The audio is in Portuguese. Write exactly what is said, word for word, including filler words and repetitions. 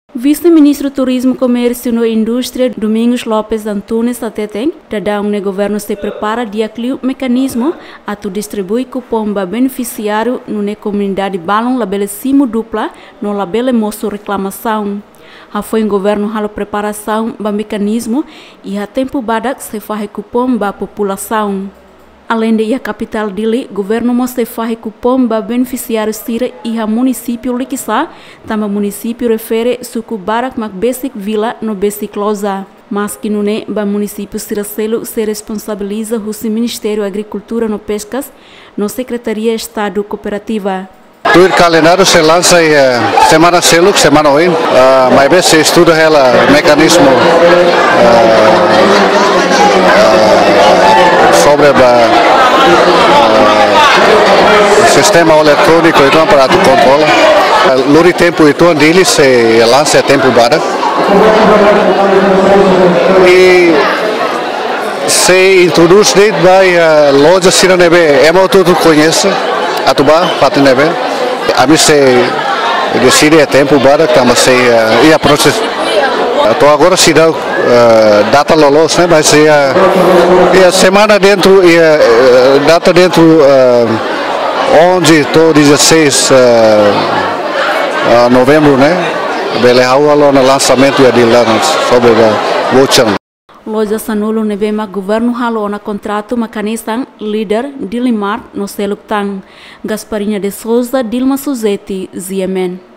Vice-ministro Turismo, Comércio e Indústria, Domingos Lopes Antunes, até tem, da um governo se prepara de criar um mecanismo a tu distribuir cupom para beneficiário na comunidade balão labele cimo dupla no labele moço reclamação. A foi um governo halo preparação para mecanismo e a tempo badak se faz cupom para a população. Além de a capital dele, o governo mostra faz cupom para beneficiários Sira e a município Liquissá, também município refere suco barak mak basic vila no basic loza. Mas que não é para município Siracelo se responsabiliza o Ministério da Agricultura no Pescas, no Secretaria de Estado Cooperativa. O calendário se lança em uh, semana selo, semana hoje, uh, mas bem se estuda o mecanismo uh, uh, sobre o uh, sistema eletrônico então para tu controla. Uh, Luri tempo então dele se lança tempo para e se introduz dentro da uh, loja Siranebe, é muito tudo conhece, a tuba, para nebe. A mim se decide é tempo para que estamos se e a processo. Estou agora se dá data lolos, né? Mas e a semana dentro e a data dentro onze, estou dezesseis de novembro, né? Bele hawa no lançamento e de lá sobre o voucher. Loja Sanulo nebema governo halo na contrato macanisang líder Dilimar no Seluk Tang. Gasparinha de Souza, Dilma Suzeti, Ziemen.